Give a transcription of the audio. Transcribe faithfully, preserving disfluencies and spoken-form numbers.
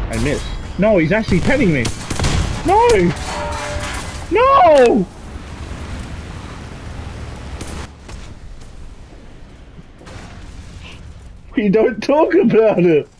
I missed. No, he's actually penning me. No! No! We don't talk about it.